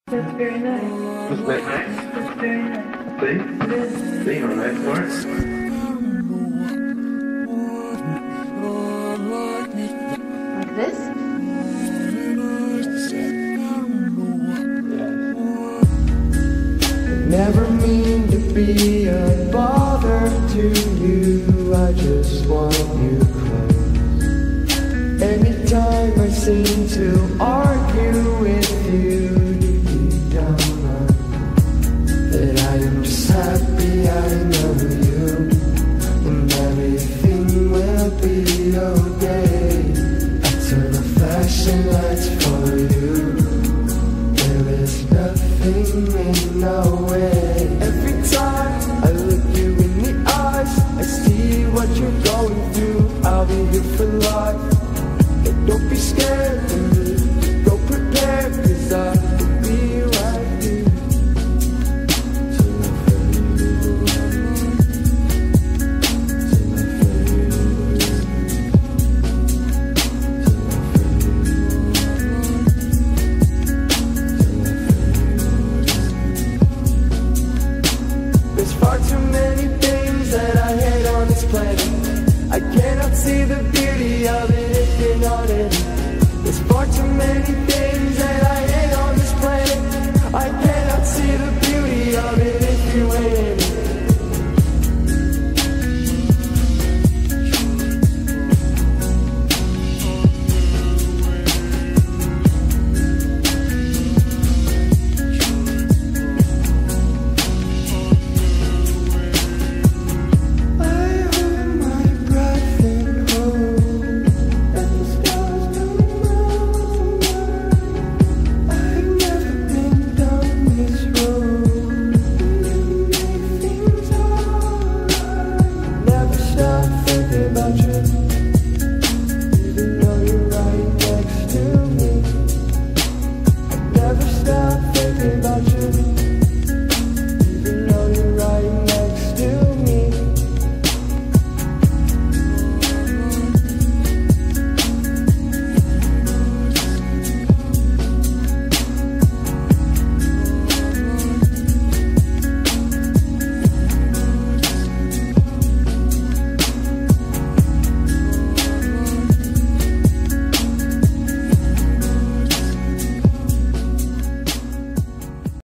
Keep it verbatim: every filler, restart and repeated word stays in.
That's very nice. Was that nice? That's very nice. See? See, on that part? Like this? Never mean to be a bother to you, I just want you close. Anytime I seem to argue